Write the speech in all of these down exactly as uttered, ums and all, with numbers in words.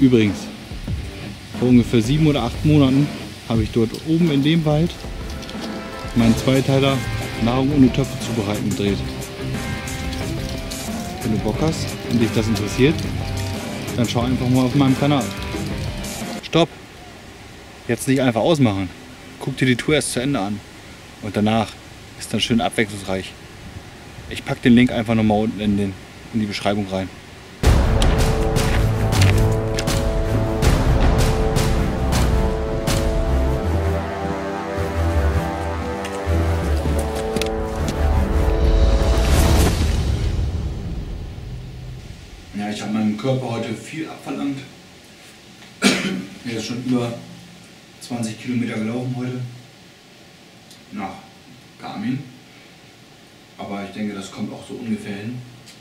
Übrigens, vor ungefähr sieben oder acht Monaten habe ich dort oben in dem Wald meinen Zweiteiler Nahrung ohne Töpfe zubereiten gedreht. Wenn du Bock hast und dich das interessiert, dann schau einfach mal auf meinem Kanal. Stopp! Jetzt nicht einfach ausmachen. Guck dir die Tour erst zu Ende an. Und danach ist dann schön abwechslungsreich. Ich packe den Link einfach nochmal unten in, den, in die Beschreibung rein. Ja, ich habe meinem Körper heute viel abverlangt. Er ist schon über zwanzig Kilometer gelaufen heute nach Garmin. Aber ich denke, das kommt auch so ungefähr hin.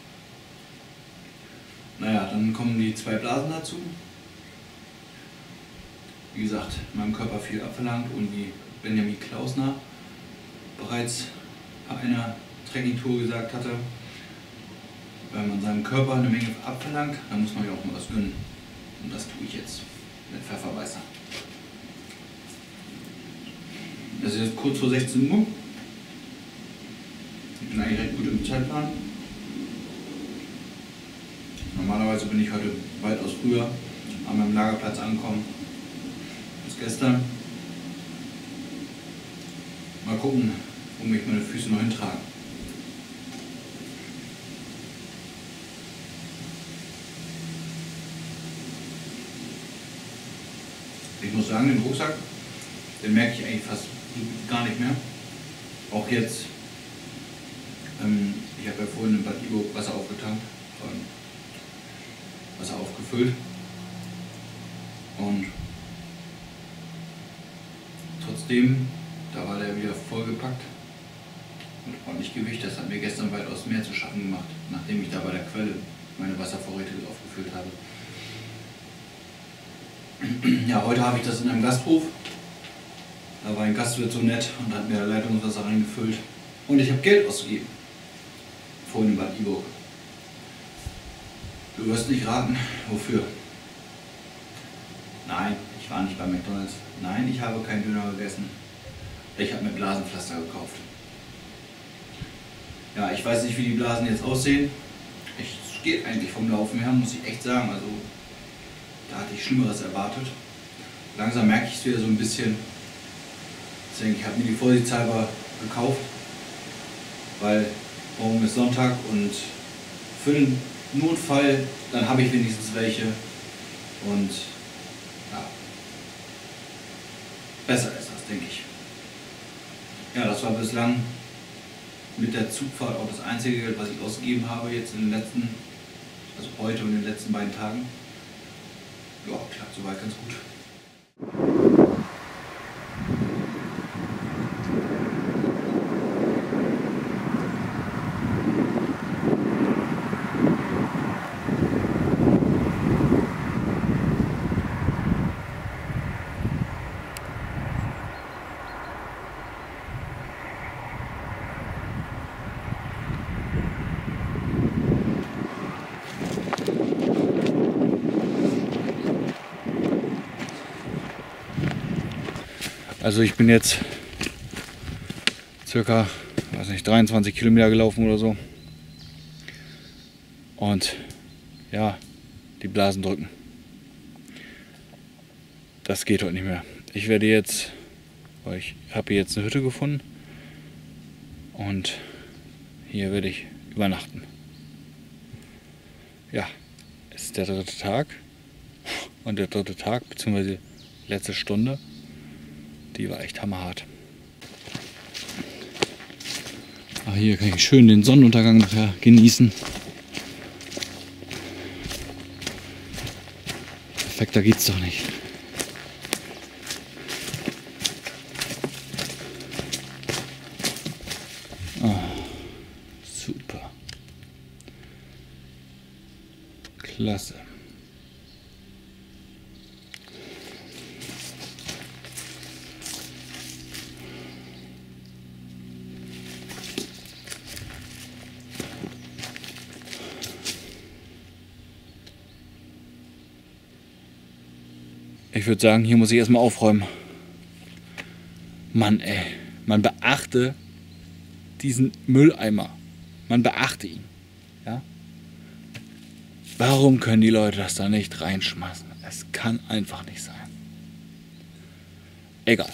Naja, dann kommen die zwei Blasen dazu. Wie gesagt, meinem Körper viel abverlangt und wie Benjamin Klausner bereits bei einer Trekkingtour gesagt hatte, wenn man seinem Körper eine Menge abverlangt, dann muss man ja auch mal was gönnen. Und das tue ich jetzt mit Pfefferweißer. Es ist jetzt kurz vor sechzehn Uhr. Ich bin eigentlich recht gut im Zeitplan. Normalerweise bin ich heute weitaus früher an meinem Lagerplatz angekommen als gestern. Mal gucken, wo mich meine Füße noch hintragen. Ich muss sagen, den Rucksack, den merke ich eigentlich fast gar nicht mehr. Auch jetzt, ähm, ich habe ja vorhin in Bad Iburg Wasser aufgetankt, ähm, Wasser aufgefüllt und trotzdem, da war der wieder vollgepackt mit ordentlich Gewicht. Das hat mir gestern weitaus mehr zu schaffen gemacht, nachdem ich da bei der Quelle meine Wasservorräte aufgefüllt habe. Ja, heute habe ich das in einem Gasthof. Da war ein Gastwirt so nett und hat mir Leitungswasser reingefüllt. Und ich habe Geld ausgegeben. Vorhin in Bad Iburg. Du wirst nicht raten, wofür. Nein, ich war nicht bei McDonald's. Nein, ich habe keinen Döner gegessen. Ich habe mir Blasenpflaster gekauft. Ja, ich weiß nicht, wie die Blasen jetzt aussehen. Es geht eigentlich vom Laufen her, muss ich echt sagen. Also, da hatte ich Schlimmeres erwartet. Langsam merke ich es wieder so ein bisschen. Deswegen, ich habe mir die vorsichtshalber gekauft, weil morgen ist Sonntag und für den Notfall, dann habe ich wenigstens welche. Und ja, besser ist das, denke ich. Ja, das war bislang mit der Zugfahrt auch das einzige Geld, was ich ausgegeben habe jetzt in den letzten, also heute und in den letzten beiden Tagen. Ja, klappt soweit ganz gut. Also ich bin jetzt circa, weiß nicht, dreiundzwanzig Kilometer gelaufen oder so. Und ja, die Blasen drücken. Das geht heute nicht mehr. Ich werde jetzt, weil ich habe hier jetzt eine Hütte gefunden und hier werde ich übernachten. Ja, es ist der dritte Tag und der dritte Tag bzw. letzte Stunde. Die war echt hammerhart. Ah, hier kann ich schön den Sonnenuntergang nachher genießen. Perfekter geht's doch nicht. Ah, super. Klasse. Ich würde sagen, hier muss ich erstmal aufräumen. Mann, ey. Man beachte diesen Mülleimer. Man beachte ihn. Ja? Warum können die Leute das da nicht reinschmeißen? Es kann einfach nicht sein. Egal.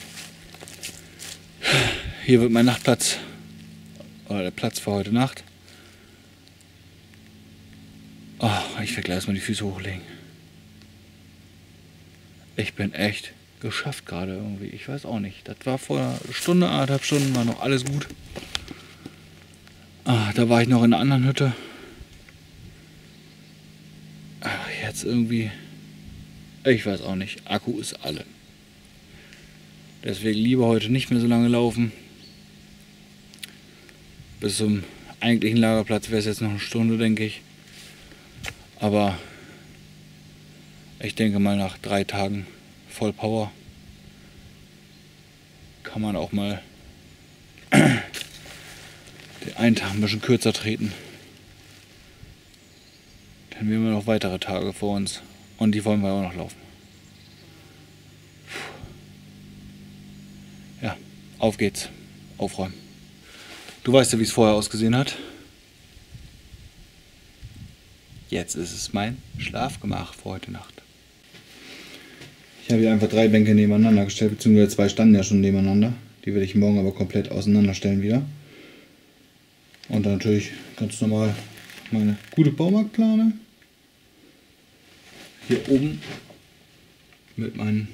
Hier wird mein Nachtplatz, oder der Platz für heute Nacht. Oh, ich werde gleich erstmal die Füße hochlegen. Ich bin echt geschafft gerade irgendwie. Ich weiß auch nicht. Das war vor einer Stunde, anderthalb Stunden, war noch alles gut. Ah, da war ich noch in einer anderen Hütte. Ach, jetzt irgendwie. Ich weiß auch nicht. Akku ist alle. Deswegen lieber heute nicht mehr so lange laufen. Bis zum eigentlichen Lagerplatz wäre es jetzt noch eine Stunde, denke ich. Aber ich denke mal, nach drei Tagen voll Power kann man auch mal den einen Tag ein bisschen kürzer treten. Dann haben wir noch weitere Tage vor uns und die wollen wir auch noch laufen. Ja, auf geht's. Aufräumen. Du weißt ja, wie es vorher ausgesehen hat. Jetzt ist es mein Schlafgemach für heute Nacht. Ich habe hier einfach drei Bänke nebeneinander gestellt, beziehungsweise zwei standen ja schon nebeneinander. Die werde ich morgen aber komplett auseinanderstellen wieder. Und dann natürlich ganz normal meine gute Baumarktplane. Hier oben mit meinen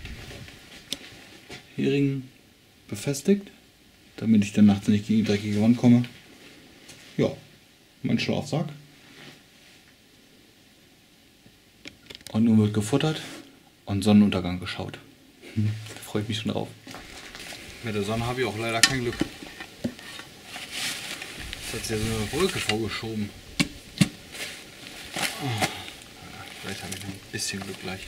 Heringen befestigt, damit ich dann nachts nicht gegen die dreckige Wand komme. Ja, mein Schlafsack. Und nun wird gefuttert und Sonnenuntergang geschaut. Da freue ich mich schon drauf. Mit der Sonne habe ich auch leider kein Glück. Jetzt hat sich ja so eine Wolke vorgeschoben. Oh, vielleicht habe ich noch ein bisschen Glück gleich.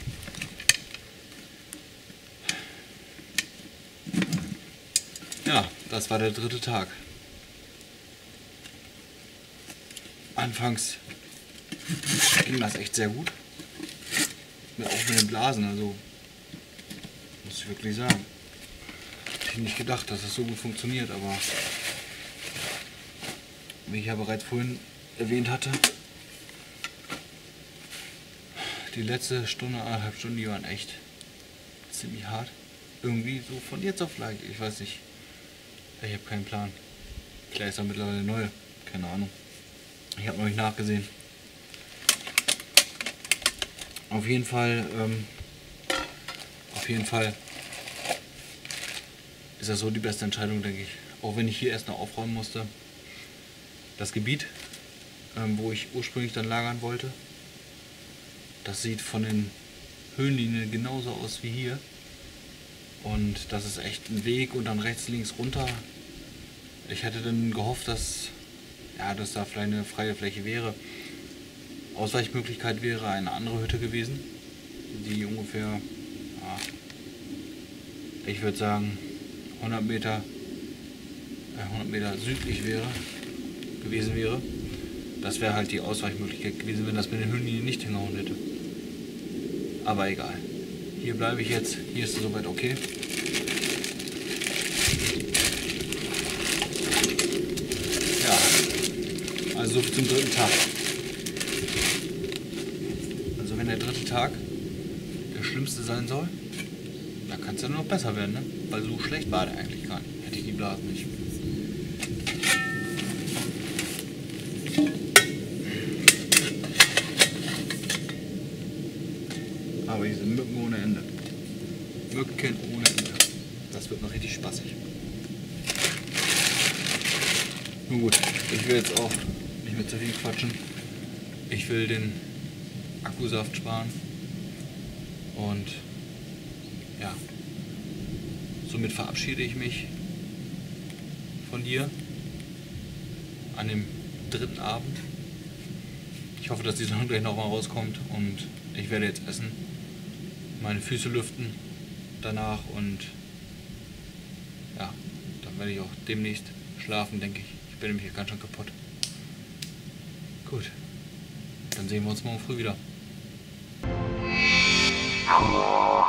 Ja, das war der dritte Tag. Anfangs ging das echt sehr gut. Auch mit den Blasen, also muss ich wirklich sagen. Hätte ich nicht gedacht, dass das so gut funktioniert, aber wie ich ja bereits vorhin erwähnt hatte, die letzte Stunde, anderthalb Stunden, die waren echt ziemlich hart. Irgendwie so von jetzt auf gleich, ich weiß nicht. Ich habe keinen Plan. Vielleicht ist da mittlerweile neu, keine Ahnung. Ich habe noch nicht nachgesehen. Auf jeden Fall, ähm, auf jeden Fall ist das so die beste Entscheidung, denke ich. Auch wenn ich hier erst noch aufräumen musste. Das Gebiet, ähm, wo ich ursprünglich dann lagern wollte, das sieht von den Höhenlinien genauso aus wie hier. Und das ist echt ein Weg und dann rechts, links runter. Ich hätte dann gehofft, dass, ja, dass da vielleicht eine freie Fläche wäre. Ausweichmöglichkeit wäre eine andere Hütte gewesen, die ungefähr, ja, ich würde sagen, hundert Meter, äh, hundert Meter südlich wäre, gewesen wäre. Das wäre halt die Ausweichmöglichkeit gewesen, wenn das mit den Höhenlinien nicht hingehauen hätte. Aber egal. Hier bleibe ich jetzt. Hier ist es soweit okay. Ja, also zum dritten Tag. Also wenn der dritte Tag der schlimmste sein soll, dann kann es ja nur noch besser werden, ne? Weil so schlecht war der eigentlich gar nicht. Hätte ich die Blasen nicht. Aber diese Mücken ohne Ende. Mücken ohne Ende. Das wird noch richtig spaßig. Nun gut, ich will jetzt auch nicht mehr zu viel quatschen. Ich will den Akkusaft sparen. Und ja, somit verabschiede ich mich von dir an dem dritten Abend. Ich hoffe, dass die Sonne gleich nochmal rauskommt und ich werde jetzt essen, meine Füße lüften danach und ja, dann werde ich auch demnächst schlafen, denke ich. Ich bin nämlich hier ganz schön kaputt. Gut, dann sehen wir uns morgen früh wieder. Ciao.